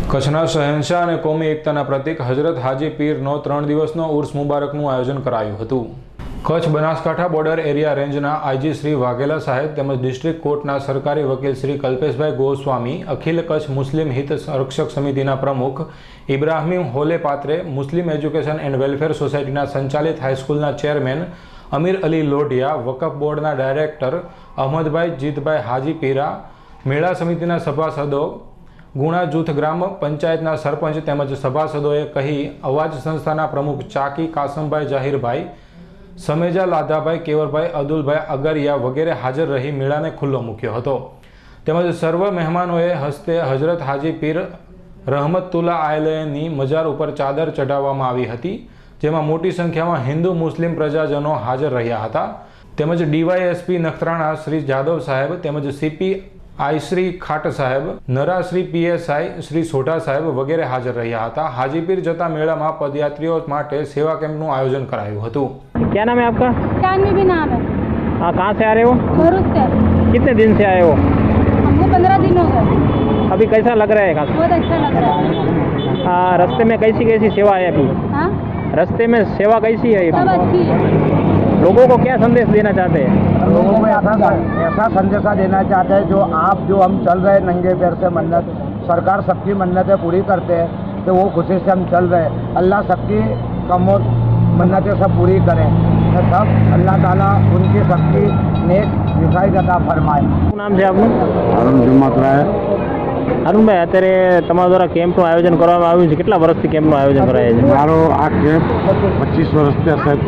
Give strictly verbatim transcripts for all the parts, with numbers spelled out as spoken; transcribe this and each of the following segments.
કચ્છના શહેનશાહ અને કોમી એકતાના પ્રતીક હજરત હાજી પીરનો ત્રણ દિવસનો ઉર્સ મુબારકનું આયોજન કરાયું હતું। કચ્છ બનાસકાંઠા બોર્ડર એરિયા રેન્જના આઈજી શ્રી વાઘેલા સાહેબ તેમજ ડિસ્ટ્રિક્ટ કોર્ટના સરકારી વકીલ શ્રી કલ્પેશભાઈ ગોસ્વામી, અખિલ કચ્છ મુસ્લિમ હિત સંરક્ષક સમિતિના પ્રમુખ ઇબ્રાહિમ હોલે પાત્રે, મુસ્લિમ એજ્યુકેશન એન્ડ વેલફેર સોસાયટીના સંચાલિત હાઈસ્કૂલના ચેરમેન અમીર અલી લોઢિયા, વકફ બોર્ડના ડાયરેક્ટર અહમદભાઈ જીતભાઈ હાજી પીરા, મેળા સમિતિના સભાસદો, ગુણા જૂથ ગ્રામ પંચાયતના સરપંચ તેમજ સભાસદોએ કહી અવાજ સંસ્થાના પ્રમુખ ચાકી કાસમભાઈ જાહીરભાઈ, સમેજા લાધાભાઈ, કેવરભાઈ, અદુલભાઈ અગરિયા વગેરે હાજર રહી મેળાને ખુલ્લો મૂક્યો હતો। તેમજ સર્વ મહેમાનોએ હસ્તે હજરત હાજી પીર રહમતુલ્લાહ આલયની મજાર ઉપર ચાદર ચઢાવવામાં આવી હતી, જેમાં મોટી સંખ્યામાં હિન્દુ મુસ્લિમ પ્રજાજનો હાજર રહ્યા હતા। તેમજ ડીવાયએસપી નખત્રાણા શ્રી જાદવ સાહેબ તેમજ સીપી આઈ શ્રી ખાટ સાહેબ, નરા શ્રી પીએસઆઈ શ્રી સોઢા સાહેબ વગેરે હાજર રહ્યા હતા। હાજીપીર જતા મેળામાં પદયાત્રીઓ માટે સેવા કેમ્પનું આયોજન કરાયું હતું। क्या नाम है आपका? जानवी भी नाम है। हाँ, कहाँ से आ रहे हो? भरूच से। कितने दिन से आए हो? हमको पंद्रह दिन हो गए। अभी कैसा लग रहा है? खास बहुत अच्छा लग रहा है। हाँ, रास्ते में कैसी कैसी सेवा है अभी? हाँ, रास्ते में सेवा कैसी है सब अभी? अच्छी है। लोगों को क्या संदेश देना चाहते हैं? लोगों को ऐसा ऐसा संदेशा देना चाहते हैं, जो आप जो हम चल रहे नंगे पैर से मन्नत, सरकार सबकी मन्नतें पूरी करते हैं, तो वो खुशी से हम चल रहे हैं। अल्लाह सबकी कमो मन्नतें सब पूरी करें, तो सब अल्लाह ताला उनकी सबकी नेक दिखाई अता फरमाए। શું નામ છે આપનું? અરુણ જુમાત્રાએ અરુણભાઈ, અત્યારે તમારા દ્વારા કેમ્પનું આયોજન કરવામાં આવ્યું છે, કેટલા વર્ષથી કેમ્પનું આયોજન કરાય છે? મારો આ કેમ્પ પચીસ વર્ષથી સાહેબ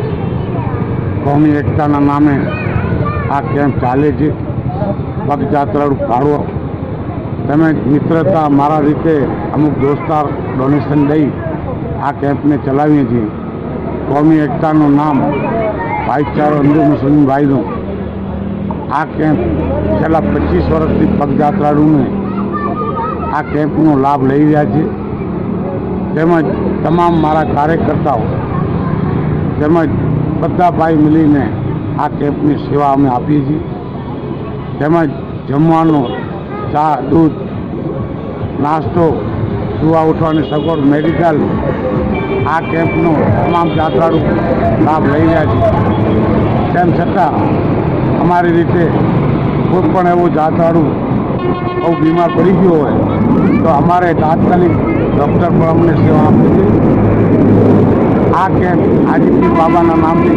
કોમી એકતાના નામે આ કેમ્પ ચાલે છે। પગયાત્રાળુ ફાળો તેમજ મિત્રતા મારા રીતે અમુક દોસ્તાર ડોનેશન દઈ આ કેમ્પને ચલાવીએ છીએ। કોમી એકતાનું નામ ભાઈચારો હિન્દુ મુસ્લિમ ભાઈનું આ કેમ્પ છેલ્લા પચીસ વર્ષથી પગયાત્રાળુને આ કેમ્પનો લાભ લઈ રહ્યા છે। તેમજ તમામ મારા કાર્યકર્તાઓ તેમજ બધા ભાઈ મળીને આ કેમ્પની સેવા અમે આપીએ છીએ। તેમજ જમવાનો, ચા, દૂધ, નાસ્તો, સુવા ઉઠવાની સગવડ, મેડિકલ આ કેમ્પનો તમામ યાત્રાળુ લાભ લઈ રહ્યા છે। તેમ છતાં અમારી રીતે કોઈ પણ એવું યાત્રાળુ બહુ બીમાર પડી ગયો હોય તો અમારે તાત્કાલિક ડૉક્ટર પણ અમને સેવા આપે છે। આ કેમ્પ હાજીપીર બાબાના નામથી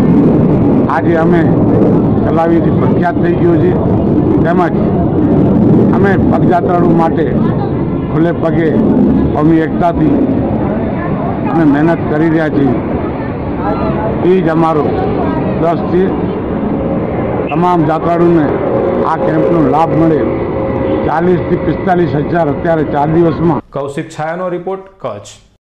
આજે અમે ચલાવીથી પ્રખ્યાત થઈ ગયો છે। તેમજ અમે પગયાત્રાળુ માટે ખુલ્લે પગે કોમી એકતાથી અમે મહેનત કરી રહ્યા છીએ। એ જ અમારો દસ છે। તમામ યાત્રાળુને આ કેમ્પનો લાભ મળે। ચાલીસથી પિસ્તાલીસ હજાર અત્યારે ચાર દિવસમાં। કૌશિક છાયાનો રિપોર્ટ, કચ્છ।